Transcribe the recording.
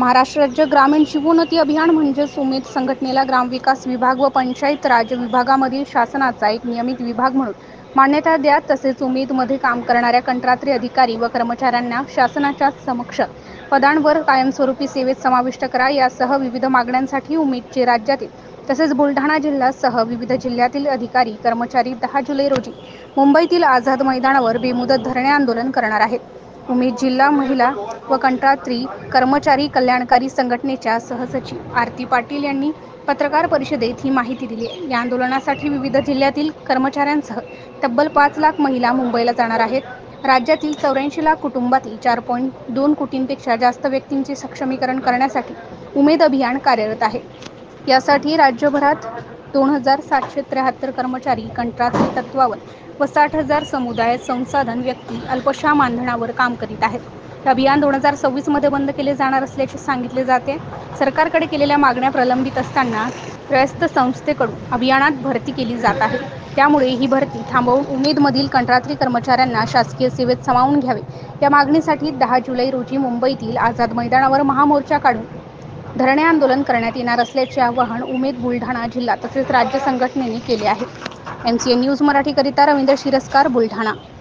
महाराष्ट्र राज्य ग्रामीण जीवोन्नती अभियान म्हणजेच उमेद संघटनेला ग्रामविकास विभाग व पंचायत राज विभागामधील शासनाचा एक नियमित विभाग म्हणून मान्यता द्या। तसेच उमेदमध्ये काम करणाऱ्या कंत्राटी अधिकारी व कर्मचाऱ्यांना शासनाच्या समक्ष पदांवर कायमस्वरूपी सेवेत समाविष्ट करा। यासह विविध मागण्यांसाठी उमेदचे राज्यातील तसेच बुलढाणा जिल्ह्यासह विविध जिल्ह्यातील अधिकारी कर्मचारी 10 जुलै रोजी मुंबईतील आझाद मैदानावर बेमुदत धरणे आंदोलन करणार आहेत। उमेद जिल्हा महिला व कंत्राटी कर्मचारी कल्याणकारी संघटनेच्या सहसचिव आरती पाटील यांनी पत्रकार परिषदेत ही माहिती दिली आहे। या आंदोलनासाठी विविध जिल्ह्यातील कर्मचाऱ्यांसह तब्बल 5 लाख महिला मुंबईला जाणार आहेत। राज्यातील 84 लाख कुटुंबातील 4.2 कोटींपेक्षा जास्त व्यक्तींचे सक्षमीकरण करण्यासाठी उमेद अभियान कार्यरत आहे। यासाठी राज्यभरात 2773 कर्मचारी कंत्राटी तत्वावर व 60,000 समुदाय संसाधन व्यक्ती अल्पशा मानधनावर काम करीत आहेत। हे अभियान 2026 मध्ये बंद केले जाणार असल्याचे सांगितले जाते। सरकारकडे केलेल्या मागण्या प्रलंबित असताना त्रयस्थ संस्थेकडून अभियानात भरती केली जात आहे। त्यामुळे ही भरती थांबवून उमेदमधील कंत्राटी कर्मचाऱ्यांना शासकीय सेवेत सामावून घ्यावे, या मागणीसाठी 10 जुलै रोजी मुंबईतील आझाद मैदानावर महामोर्चा काढून धरणे आंदोलन करण्यात येणार असल्याचे आवाहन उमेद बुलढाणा जिल्हा तसेच राज्य संघटनेने केले आहे। MCN न्यूज मराठी करिता रवींद्र शिरस्कार, बुलढाणा।